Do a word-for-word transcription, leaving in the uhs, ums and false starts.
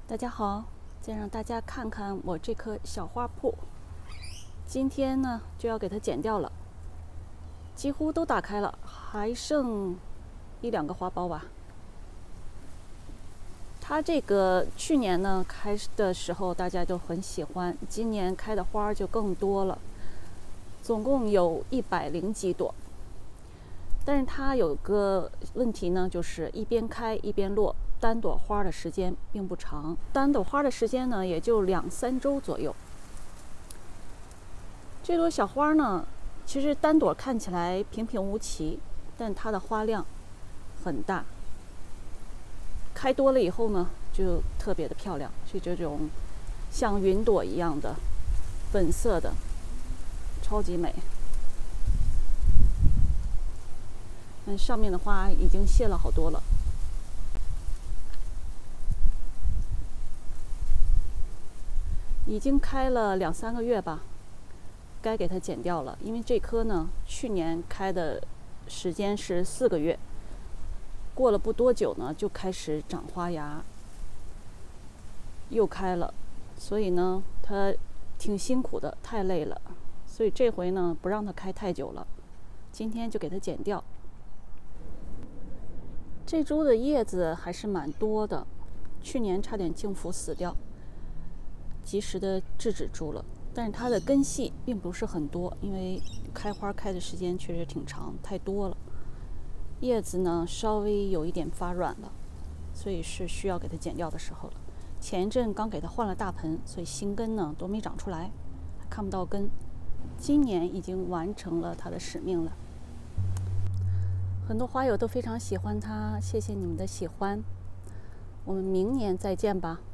大家好，再让大家看看我这棵小花铺。今天呢就要给它剪掉了，几乎都打开了，还剩一两个花苞吧。它这个去年呢开的时候大家都很喜欢，今年开的花就更多了，总共有一百零几朵。但是它有个问题呢，就是一边开一边落，单朵花的时间并不长，单朵花的时间呢也就两三周左右。这朵小花呢，其实单朵看起来平平无奇，但它的花量很大。开多了以后呢，就特别的漂亮，是这种像云朵一样的粉色的，超级美。但上面的花已经谢了好多了。已经开了两三个月吧，该给它剪掉了。因为这棵呢，去年开的时间是四个月，过了不多久呢，就开始长花芽，又开了，所以呢，它挺辛苦的，太累了。所以这回呢，不让它开太久了，今天就给它剪掉。这株的叶子还是蛮多的，去年差点茎腐死掉，及时的制止住了。但是它的根系并不是很多，因为开花开的时间确实挺长，太多了。叶子呢稍微有一点发软了，所以是需要给它剪掉的时候了。前一阵刚给它换了大盆，所以新根呢都没长出来，还看不到根。今年已经完成了它的使命了。很多花友都非常喜欢它，谢谢你们的喜欢，我们明年再见吧。